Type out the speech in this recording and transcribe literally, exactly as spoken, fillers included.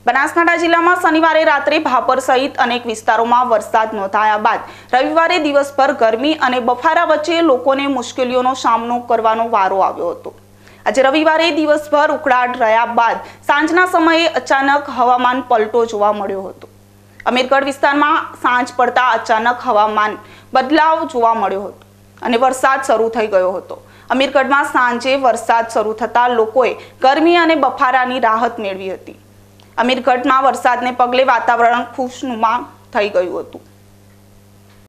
બનાસકાંઠા જિલ્લામાં શનિવારે રાત્રે ભાપર સહિત અનેક વિસ્તારોમાં વરસાદ નોંધાયા બાદ રવિવારે દિવસભર ગરમી અને બફારા વચ્ચે લોકોને મુશ્કેલીઓનો સામનો કરવાનો વારો આવ્યો હતો। આજે રવિવારે દિવસભર ઉકળાટ રહ્યા બાદ સાંજના સમયે અચાનક હવામાન પલટો જોવા મળ્યો હતો। અમીરગઢ વિસ્તારમાં સાંજ પડતા અચાનક હવામાન બદલાવ જોવા મળ્યો હતો અને વરસાદ શરૂ થઈ ગયો હતો। અમીરગઢમાં સાંજે વરસાદ શરૂ થતા લોકોએ ગરમી અને બફારાની રાહત મેળવી હતી। અમીરગઢમાં વરસાદને પગલે વાતાવરણ ખુશનુમા થઈ ગયું હતું।